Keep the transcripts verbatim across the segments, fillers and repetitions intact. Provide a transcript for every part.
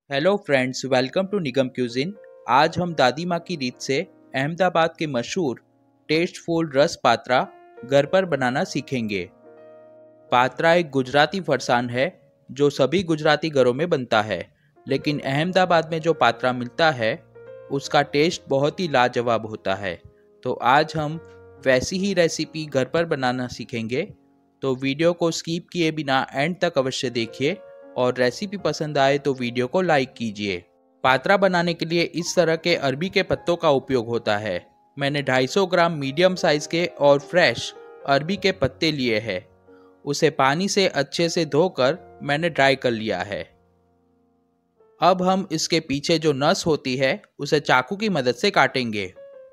Hello friends, welcome to Nigam cuisine. आज हम दादी माँ की रीत से अहमदाबाद के मशहूर टेस्टफुल रस पात्रा घर पर बनाना सीखेंगे। पात्रा एक गुजराती फरसान है जो सभी गुजराती घरों में बनता है, लेकिन अहमदाबाद में जो पात्रा मिलता है उसका टेस्ट बहुत ही लाजवाब होता है। तो आज हम वैसी ही रेसिपी घर पर बनाना सीखेंगे। तो वीडियो को स्किप किए बिना एंड तक अवश्य देखिए और रेसिपी पसंद आए तो वीडियो को लाइक कीजिए। पात्रा बनाने के लिए इस तरह के अरबी के पत्तों का उपयोग होता है। मैंने दो सौ पचास ग्राम मीडियम साइज के और फ्रेश अरबी के पत्ते लिए हैं। उसे पानी से अच्छे से धोकर मैंने ड्राई कर लिया है। अब हम इसके पीछे जो नस होती है उसे चाकू की मदद से काटेंगे।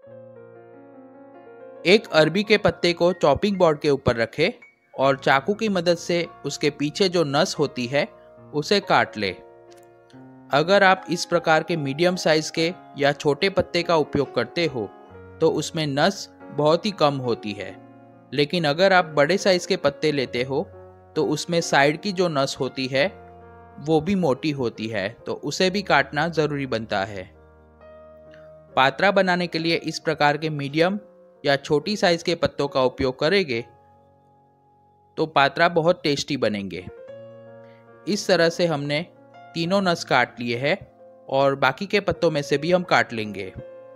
एक अरबी के पत्ते को चॉपिंग बोर्ड के ऊपर रखें और चाकू की मदद से उसके पीछे जो नस होती है उसे काट ले। अगर आप इस प्रकार के मीडियम साइज के या छोटे पत्ते का उपयोग करते हो तो उसमें नस बहुत ही कम होती है, लेकिन अगर आप बड़े साइज के पत्ते लेते हो तो उसमें साइड की जो नस होती है वो भी मोटी होती है, तो उसे भी काटना जरूरी बनता है। पात्रा बनाने के लिए इस प्रकार के मीडियम या छोटी साइज के पत्तों का उपयोग करेंगे तो पात्रा बहुत टेस्टी बनेंगे। इस तरह से हमने तीनों नस काट लिए हैं और बाकी के पत्तों में से भी हम काट लेंगे।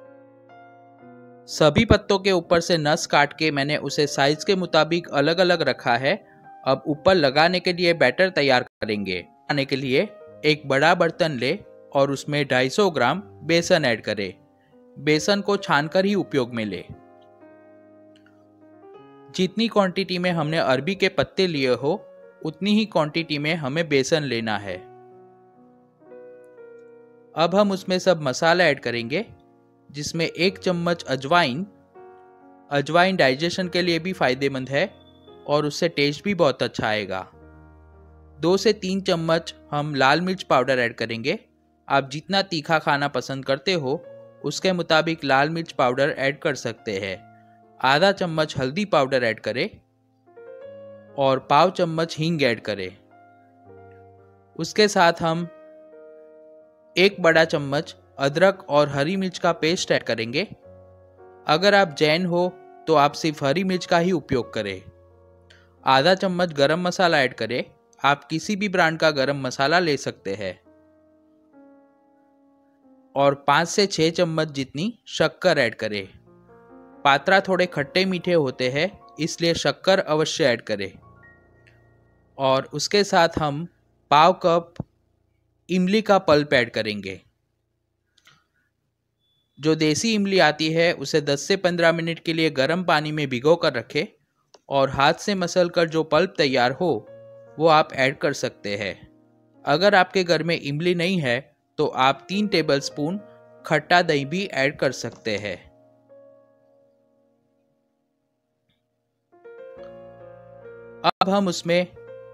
सभी पत्तों के ऊपर से नस काट के मैंने उसे साइज के मुताबिक अलग अलग रखा है। अब ऊपर लगाने के लिए बैटर तैयार करेंगे। बनाने के लिए एक बड़ा बर्तन ले और उसमें दो सौ पचास ग्राम बेसन ऐड करें। बेसन को छानकर ही उपयोग में ले। जितनी क्वांटिटी में हमने अरबी के पत्ते लिए हो उतनी ही क्वांटिटी में हमें बेसन लेना है। अब हम उसमें सब मसाला ऐड करेंगे, जिसमें एक चम्मच अजवाइन। अजवाइन डाइजेशन के लिए भी फायदेमंद है और उससे टेस्ट भी बहुत अच्छा आएगा। दो से तीन चम्मच हम लाल मिर्च पाउडर ऐड करेंगे। आप जितना तीखा खाना पसंद करते हो उसके मुताबिक लाल मिर्च पाउडर ऐड कर सकते हैं। आधा चम्मच हल्दी पाउडर ऐड करें और पाव चम्मच हींग ऐड करें। उसके साथ हम एक बड़ा चम्मच अदरक और हरी मिर्च का पेस्ट ऐड करेंगे। अगर आप जैन हो तो आप सिर्फ हरी मिर्च का ही उपयोग करें। आधा चम्मच गरम मसाला ऐड करें। आप किसी भी ब्रांड का गरम मसाला ले सकते हैं। और पाँच से छः चम्मच जितनी शक्कर ऐड करें। पात्रा थोड़े खट्टे मीठे होते हैं, इसलिए शक्कर अवश्य ऐड करें। और उसके साथ हम पाव कप इमली का पल्प ऐड करेंगे। जो देसी इमली आती है उसे दस से पंद्रह मिनट के लिए गर्म पानी में भिगो कर रखें और हाथ से मसल कर जो पल्प तैयार हो वो आप ऐड कर सकते हैं। अगर आपके घर में इमली नहीं है तो आप तीन टेबलस्पून खट्टा दही भी ऐड कर सकते हैं। अब हम उसमें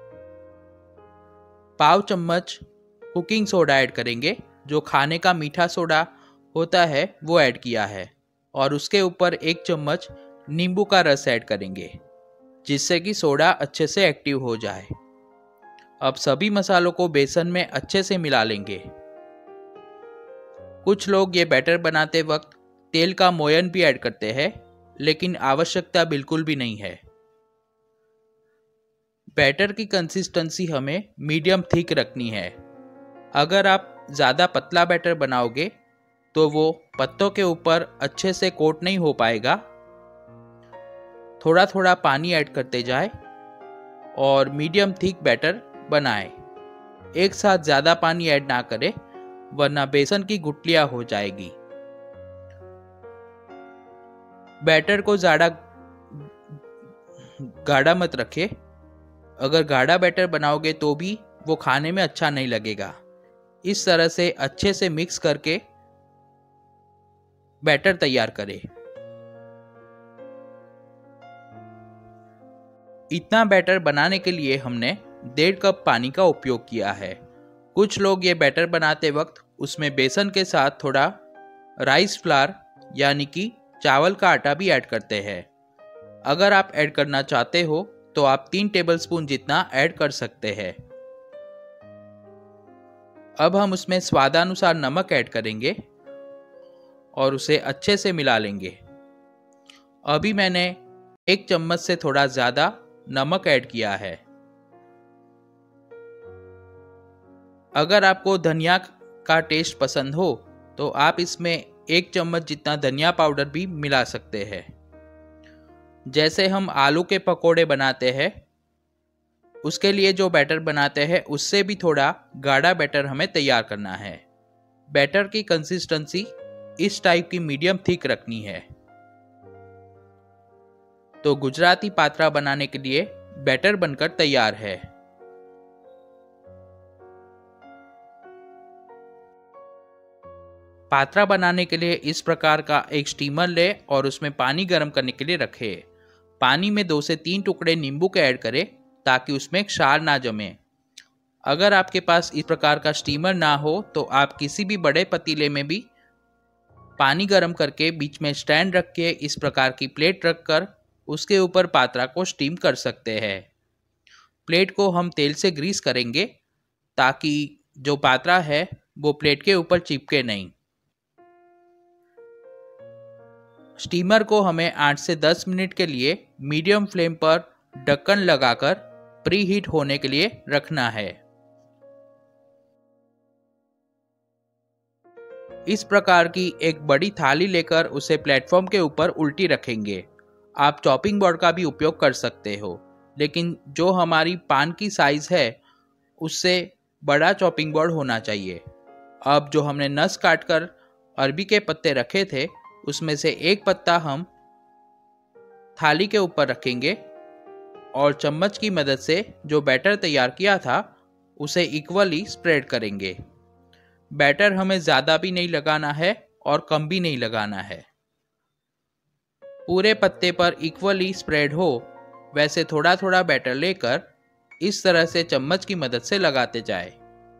पाव चम्मच कुकिंग सोडा ऐड करेंगे। जो खाने का मीठा सोडा होता है वो ऐड किया है। और उसके ऊपर एक चम्मच नींबू का रस ऐड करेंगे, जिससे कि सोडा अच्छे से एक्टिव हो जाए। अब सभी मसालों को बेसन में अच्छे से मिला लेंगे। कुछ लोग ये बैटर बनाते वक्त तेल का मोयन भी ऐड करते हैं, लेकिन आवश्यकता बिल्कुल भी नहीं है। बैटर की कंसिस्टेंसी हमें मीडियम थिक रखनी है। अगर आप ज़्यादा पतला बैटर बनाओगे तो वो पत्तों के ऊपर अच्छे से कोट नहीं हो पाएगा। थोड़ा थोड़ा पानी ऐड करते जाए और मीडियम थिक बैटर बनाएं। एक साथ ज़्यादा पानी ऐड ना करें, वरना बेसन की गुठलियां हो जाएगी। बैटर को ज़्यादा गाढ़ा मत रखें। अगर गाढ़ा बैटर बनाओगे तो भी वो खाने में अच्छा नहीं लगेगा। इस तरह से अच्छे से मिक्स करके बैटर तैयार करें। इतना बैटर बनाने के लिए हमने डेढ़ कप पानी का उपयोग किया है। कुछ लोग ये बैटर बनाते वक्त उसमें बेसन के साथ थोड़ा राइस फ्लावर यानी कि चावल का आटा भी ऐड करते हैं। अगर आप ऐड करना चाहते हो तो आप तीन टेबलस्पून जितना ऐड कर सकते हैं। अब हम उसमें स्वादानुसार नमक ऐड करेंगे और उसे अच्छे से मिला लेंगे। अभी मैंने एक चम्मच से थोड़ा ज्यादा नमक ऐड किया है। अगर आपको धनिया का टेस्ट पसंद हो तो आप इसमें एक चम्मच जितना धनिया पाउडर भी मिला सकते हैं। जैसे हम आलू के पकोड़े बनाते हैं उसके लिए जो बैटर बनाते हैं उससे भी थोड़ा गाढ़ा बैटर हमें तैयार करना है। बैटर की कंसिस्टेंसी इस टाइप की मीडियम थिक रखनी है। तो गुजराती पात्रा बनाने के लिए बैटर बनकर तैयार है। पात्रा बनाने के लिए इस प्रकार का एक स्टीमर ले और उसमें पानी गर्म करने के लिए रखे। पानी में दो से तीन टुकड़े नींबू के ऐड करें ताकि उसमें क्षार ना जमे। अगर आपके पास इस प्रकार का स्टीमर ना हो तो आप किसी भी बड़े पतीले में भी पानी गर्म करके बीच में स्टैंड रख के इस प्रकार की प्लेट रखकर उसके ऊपर पात्रा को स्टीम कर सकते हैं। प्लेट को हम तेल से ग्रीस करेंगे ताकि जो पात्रा है वो प्लेट के ऊपर चिपके नहीं। स्टीमर को हमें आठ से दस मिनट के लिए मीडियम फ्लेम पर ढक्कन लगाकर प्री हीट होने के लिए रखना है। इस प्रकार की एक बड़ी थाली लेकर उसे प्लेटफॉर्म के ऊपर उल्टी रखेंगे। आप चॉपिंग बोर्ड का भी उपयोग कर सकते हो, लेकिन जो हमारी पान की साइज है उससे बड़ा चॉपिंग बोर्ड होना चाहिए। अब जो हमने नस काटकर अरबी के पत्ते रखे थे उसमें से एक पत्ता हम थाली के ऊपर रखेंगे और चम्मच की मदद से जो बैटर तैयार किया था उसे इक्वली स्प्रेड करेंगे। बैटर हमें ज़्यादा भी नहीं लगाना है और कम भी नहीं लगाना है। पूरे पत्ते पर इक्वली स्प्रेड हो वैसे थोड़ा थोड़ा बैटर लेकर इस तरह से चम्मच की मदद से लगाते जाए।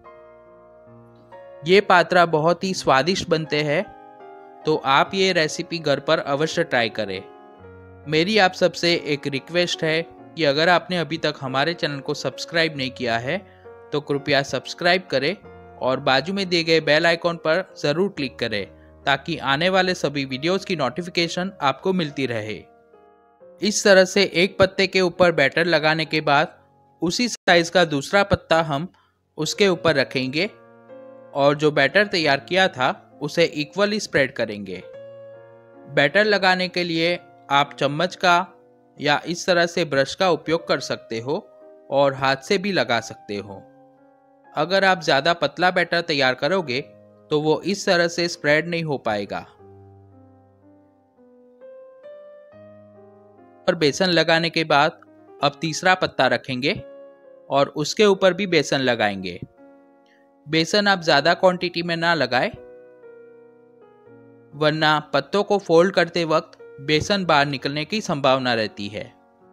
ये पात्रा बहुत ही स्वादिष्ट बनते हैं, तो आप ये रेसिपी घर पर अवश्य ट्राई करें। मेरी आप सबसे एक रिक्वेस्ट है कि अगर आपने अभी तक हमारे चैनल को सब्सक्राइब नहीं किया है तो कृपया सब्सक्राइब करें और बाजू में दिए गए बेल आइकॉन पर ज़रूर क्लिक करें ताकि आने वाले सभी वीडियोस की नोटिफिकेशन आपको मिलती रहे। इस तरह से एक पत्ते के ऊपर बैटर लगाने के बाद उसी साइज का दूसरा पत्ता हम उसके ऊपर रखेंगे और जो बैटर तैयार किया था उसे इक्वली स्प्रेड करेंगे। बैटर लगाने के लिए आप चम्मच का या इस तरह से ब्रश का उपयोग कर सकते हो और हाथ से भी लगा सकते हो। अगर आप ज़्यादा पतला बैटर तैयार करोगे तो वो इस तरह से स्प्रेड नहीं हो पाएगा। और बेसन लगाने के बाद अब तीसरा पत्ता रखेंगे और उसके ऊपर भी बेसन लगाएंगे। बेसन आप ज़्यादा क्वांटिटी में ना लगाएं, वरना पत्तों को फोल्ड करते वक्त बेसन बाहर निकलने की संभावना रहती है।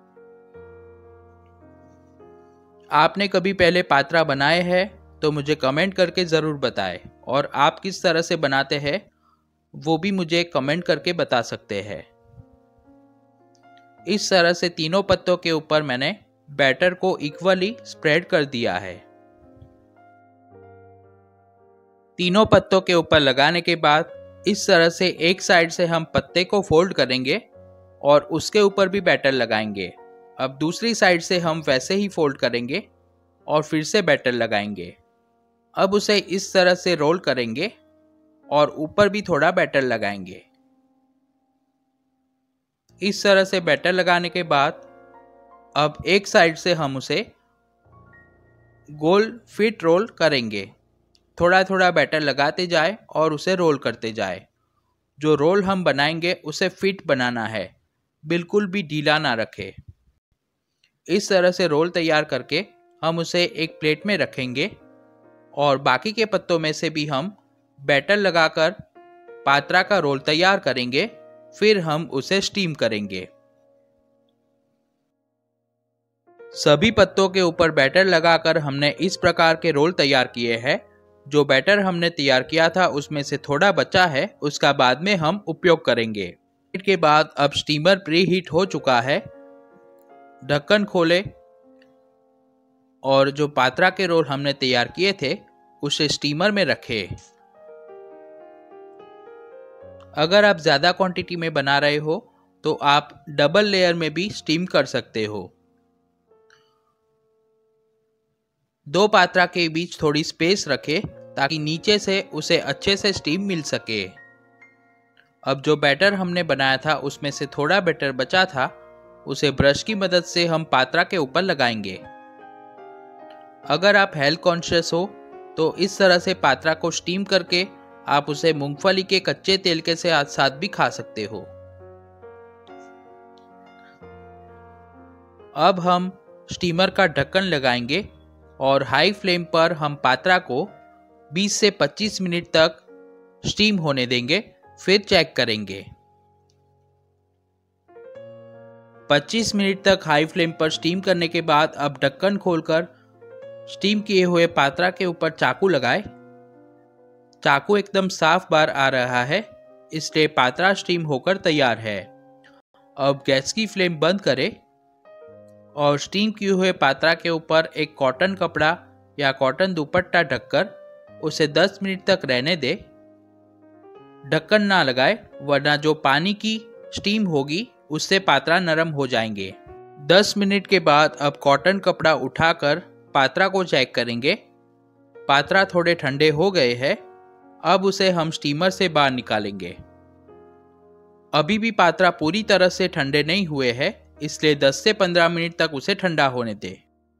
आपने कभी पहले पात्रा बनाए हैं तो मुझे कमेंट करके ज़रूर बताएं और आप किस तरह से बनाते हैं वो भी मुझे कमेंट करके बता सकते हैं। इस तरह से तीनों पत्तों के ऊपर मैंने बैटर को इक्वली स्प्रेड कर दिया है। तीनों पत्तों के ऊपर लगाने के बाद इस तरह से एक साइड से हम पत्ते को फोल्ड करेंगे और उसके ऊपर भी बैटर लगाएंगे। अब दूसरी साइड से हम वैसे ही फोल्ड करेंगे और फिर से बैटर लगाएंगे। अब उसे इस तरह से रोल करेंगे और ऊपर भी थोड़ा बैटर लगाएंगे। इस तरह से बैटर लगाने के बाद अब एक साइड से हम उसे गोल फिट रोल करेंगे। थोड़ा थोड़ा बैटर लगाते जाए और उसे रोल करते जाए। जो रोल हम बनाएंगे उसे फिट बनाना है, बिल्कुल भी ढीला ना रखे। इस तरह से रोल तैयार करके हम उसे एक प्लेट में रखेंगे और बाकी के पत्तों में से भी हम बैटर लगाकर पात्रा का रोल तैयार करेंगे। फिर हम उसे स्टीम करेंगे। सभी पत्तों के ऊपर बैटर लगाकर हमने इस प्रकार के रोल तैयार किए हैं। जो बैटर हमने तैयार किया था उसमें से थोड़ा बचा है, उसका बाद में हम उपयोग करेंगे। इसके बाद अब स्टीमर प्री हीट हो चुका है। ढक्कन खोले और जो पात्रा के रोल हमने तैयार किए थे उसे स्टीमर में रखें। अगर आप ज़्यादा क्वांटिटी में बना रहे हो तो आप डबल लेयर में भी स्टीम कर सकते हो। दो पात्रा के बीच थोड़ी स्पेस रखें ताकि नीचे से उसे अच्छे से स्टीम मिल सके। अब जो बैटर हमने बनाया था उसमें से थोड़ा बैटर बचा था, उसे ब्रश की मदद से हम पात्रा के ऊपर लगाएंगे। अगर आप हेल्थ कॉन्शियस हो तो इस तरह से पात्रा को स्टीम करके आप उसे मूंगफली के कच्चे तेल के साथ भी खा सकते हो। अब हम स्टीमर का ढक्कन लगाएंगे और हाई फ्लेम पर हम पात्रा को बीस से पच्चीस मिनट तक स्टीम होने देंगे, फिर चेक करेंगे। पच्चीस मिनट तक हाई फ्लेम पर स्टीम करने के बाद अब ढक्कन खोलकर स्टीम किए हुए पात्रा के ऊपर चाकू लगाएं। चाकू एकदम साफ बाहर आ रहा है, इसलिए पात्रा स्टीम होकर तैयार है। अब गैस की फ्लेम बंद करें और स्टीम किए हुए पात्रा के ऊपर एक कॉटन कपड़ा या कॉटन दुपट्टा ढककर उसे दस मिनट तक रहने दें। ढक्कन ना लगाए वरना जो पानी की स्टीम होगी उससे पात्रा नरम हो जाएंगे। दस मिनट के बाद अब कॉटन कपड़ा उठाकर पात्रा को चेक करेंगे। पात्रा थोड़े ठंडे हो गए हैं। अब उसे हम स्टीमर से बाहर निकालेंगे। अभी भी पात्रा पूरी तरह से ठंडे नहीं हुए हैं, इसलिए दस से पंद्रह मिनट तक उसे ठंडा होने दें।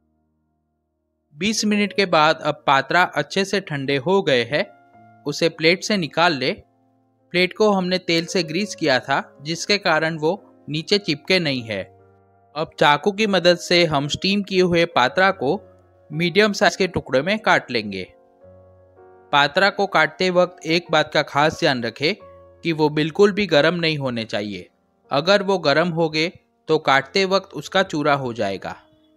बीस मिनट के बाद अब पात्रा अच्छे से ठंडे हो गए हैं, उसे प्लेट से निकाल ले। प्लेट को हमने तेल से ग्रीस किया था, जिसके कारण वो नीचे चिपके नहीं है। अब चाकू की मदद से हम स्टीम किए हुए पात्रा को मीडियम साइज के टुकड़े में काट लेंगे। पात्रा को काटते वक्त एक बात का खास ध्यान रखें कि वो बिल्कुल भी गर्म नहीं होने चाहिए। अगर वो गर्म हो गए तो काटते वक्त उसका चूरा हो जाएगा।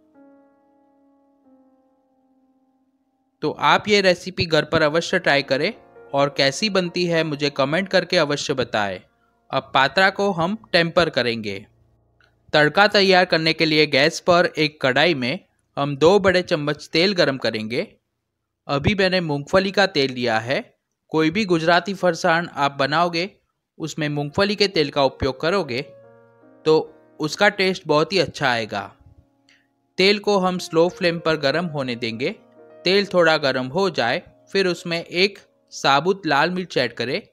तो आप ये रेसिपी घर पर अवश्य ट्राई करें और कैसी बनती है मुझे कमेंट करके अवश्य बताएं। अब पात्रा को हम टेम्पर करेंगे। तड़का तैयार करने के लिए गैस पर एक कढ़ाई में हम दो बड़े चम्मच तेल गरम करेंगे। अभी मैंने मूंगफली का तेल लिया है। कोई भी गुजराती फरसाण आप बनाओगे उसमें मूंगफली के तेल का उपयोग करोगे तो उसका टेस्ट बहुत ही अच्छा आएगा। तेल को हम स्लो फ्लेम पर गर्म होने देंगे। तेल थोड़ा गर्म हो जाए फिर उसमें एक साबुत लाल मिर्च ऐड करें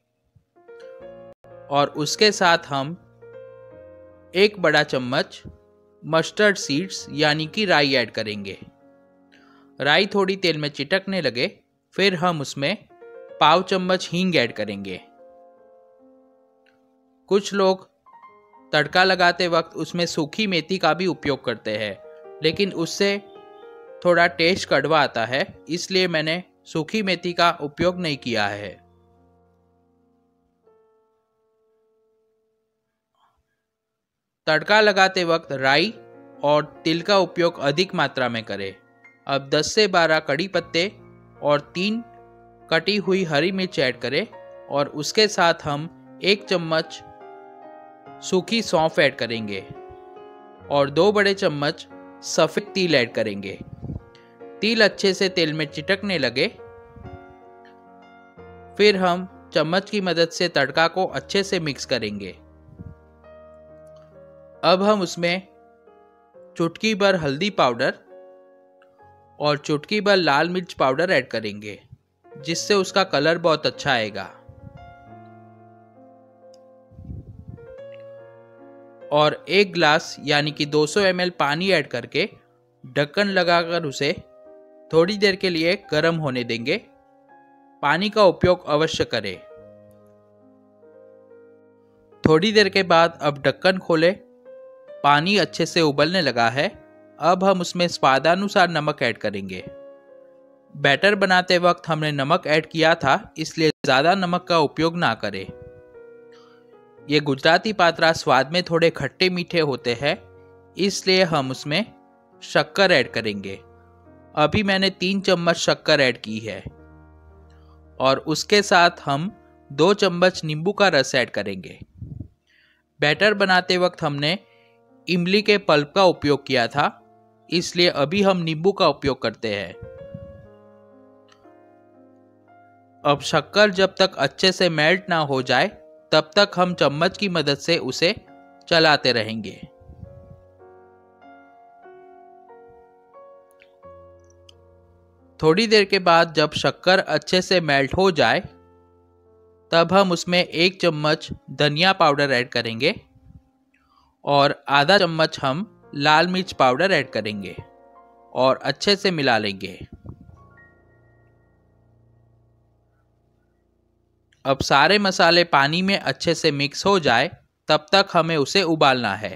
और उसके साथ हम एक बड़ा चम्मच मस्टर्ड सीड्स यानी कि राई ऐड करेंगे। राई थोड़ी तेल में चिटकने लगे फिर हम उसमें पाव चम्मच हींग ऐड करेंगे। कुछ लोग तड़का लगाते वक्त उसमें सूखी मेथी का भी उपयोग करते हैं, लेकिन उससे थोड़ा टेस्ट कड़वा आता है, इसलिए मैंने सूखी मेथी का उपयोग नहीं किया है। तड़का लगाते वक्त राई और तिल का उपयोग अधिक मात्रा में करें। अब दस से बारह कड़ी पत्ते और तीन कटी हुई हरी मिर्च ऐड करें और उसके साथ हम एक चम्मच सूखी सौंफ ऐड करेंगे और दो बड़े चम्मच सफ़ेद तिल ऐड करेंगे। तिल अच्छे से तेल में चिटकने लगे फिर हम चम्मच की मदद से तड़का को अच्छे से मिक्स करेंगे। अब हम उसमें चुटकी भर हल्दी पाउडर और चुटकी भर लाल मिर्च पाउडर ऐड करेंगे, जिससे उसका कलर बहुत अच्छा आएगा। और एक गिलास यानी कि दो सौ एम एल पानी ऐड करके ढक्कन लगाकर उसे थोड़ी देर के लिए गर्म होने देंगे। पानी का उपयोग अवश्य करें। थोड़ी देर के बाद अब ढक्कन खोलें। पानी अच्छे से उबलने लगा है। अब हम उसमें स्वादानुसार नमक ऐड करेंगे। बैटर बनाते वक्त हमने नमक ऐड किया था, इसलिए ज़्यादा नमक का उपयोग ना करें। ये गुजराती पात्रा स्वाद में थोड़े खट्टे मीठे होते हैं, इसलिए हम उसमें शक्कर ऐड करेंगे। अभी मैंने तीन चम्मच शक्कर ऐड की है और उसके साथ हम दो चम्मच नींबू का रस ऐड करेंगे। बैटर बनाते वक्त हमने इमली के पल्प का उपयोग किया था, इसलिए अभी हम नींबू का उपयोग करते हैं। अब शक्कर जब तक अच्छे से मेल्ट ना हो जाए तब तक हम चम्मच की मदद से उसे चलाते रहेंगे। थोड़ी देर के बाद जब शक्कर अच्छे से मेल्ट हो जाए तब हम उसमें एक चम्मच धनिया पाउडर ऐड करेंगे और आधा चम्मच हम लाल मिर्च पाउडर ऐड करेंगे और अच्छे से मिला लेंगे। अब सारे मसाले पानी में अच्छे से मिक्स हो जाए तब तक हमें उसे उबालना है।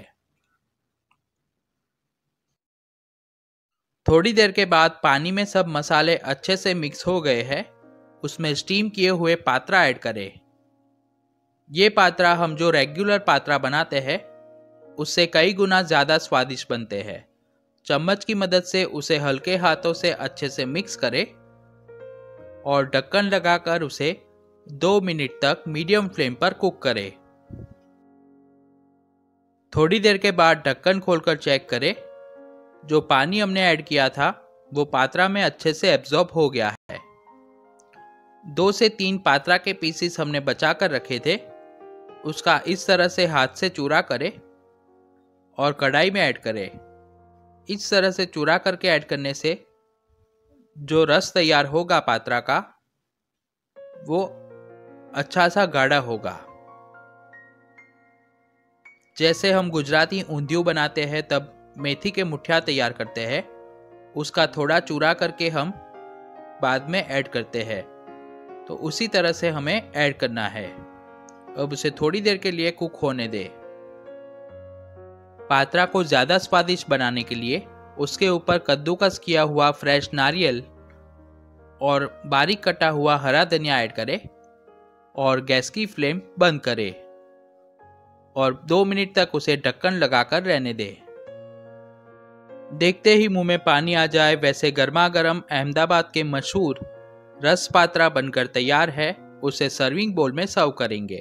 थोड़ी देर के बाद पानी में सब मसाले अच्छे से मिक्स हो गए हैं, उसमें स्टीम किए हुए पात्रा ऐड करें। ये पात्रा हम जो रेगुलर पात्रा बनाते हैं उससे कई गुना ज़्यादा स्वादिष्ट बनते हैं। चम्मच की मदद से उसे हल्के हाथों से अच्छे से मिक्स करें और ढक्कन लगाकर उसे दो मिनट तक मीडियम फ्लेम पर कुक करें। थोड़ी देर के बाद ढक्कन खोलकर चेक करें, जो पानी हमने ऐड किया था वो पात्रा में अच्छे से एब्जॉर्ब हो गया है। दो से तीन पात्रा के पीसेस हमने बचा कर रखे थे, उसका इस तरह से हाथ से चूरा करें और कढ़ाई में ऐड करें। इस तरह से चूरा करके ऐड करने से जो रस तैयार होगा पात्रा का वो अच्छा सा गाढ़ा होगा। जैसे हम गुजराती ऊंधिયું बनाते हैं तब मेथी के मुठिया तैयार करते हैं, उसका थोड़ा चूरा करके हम बाद में ऐड करते हैं, तो उसी तरह से हमें ऐड करना है। अब उसे थोड़ी देर के लिए कुक होने दें। पात्रा को ज़्यादा स्वादिष्ट बनाने के लिए उसके ऊपर कद्दूकस किया हुआ फ्रेश नारियल और बारीक कटा हुआ हरा धनिया ऐड करें और गैस की फ्लेम बंद करें और दो मिनट तक उसे ढक्कन लगाकर रहने दें। देखते ही मुंह में पानी आ जाए वैसे गर्मा गर्म अहमदाबाद के मशहूर रस पात्रा बनकर तैयार है। उसे सर्विंग बोल में सर्व करेंगे।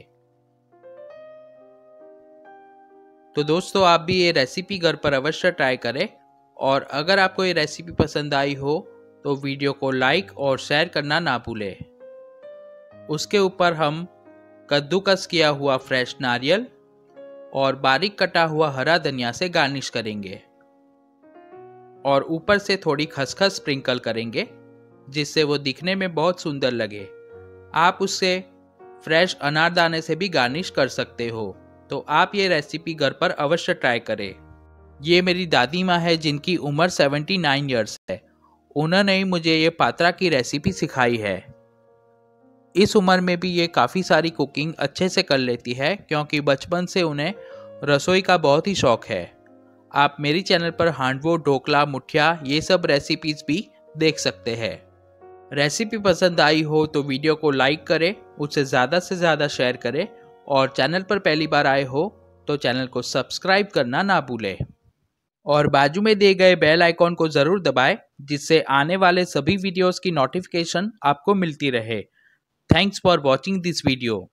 तो दोस्तों, आप भी ये रेसिपी घर पर अवश्य ट्राई करें और अगर आपको ये रेसिपी पसंद आई हो तो वीडियो को लाइक और शेयर करना ना भूलें। उसके ऊपर हम कद्दूकस किया हुआ फ्रेश नारियल और बारीक कटा हुआ हरा धनिया से गार्निश करेंगे और ऊपर से थोड़ी खसखस स्प्रिंकल करेंगे जिससे वो दिखने में बहुत सुंदर लगे। आप उससे फ्रेश अनारदाने से भी गार्निश कर सकते हो। तो आप ये रेसिपी घर पर अवश्य ट्राई करें। ये मेरी दादी माँ है जिनकी उम्र उन्यासी इयर्स है। उन्होंने ही मुझे ये पात्रा की रेसिपी सिखाई है। इस उम्र में भी ये काफ़ी सारी कुकिंग अच्छे से कर लेती है क्योंकि बचपन से उन्हें रसोई का बहुत ही शौक है। आप मेरी चैनल पर हांडवो, ढोकला, मुठिया ये सब रेसिपीज भी देख सकते हैं। रेसिपी पसंद आई हो तो वीडियो को लाइक करें, उसे ज़्यादा से ज़्यादा शेयर करें और चैनल पर पहली बार आए हो तो चैनल को सब्सक्राइब करना ना भूलें और बाजू में दिए गए बेल आइकॉन को ज़रूर दबाएं जिससे आने वाले सभी वीडियोस की नोटिफिकेशन आपको मिलती रहे। Thanks for watching this video.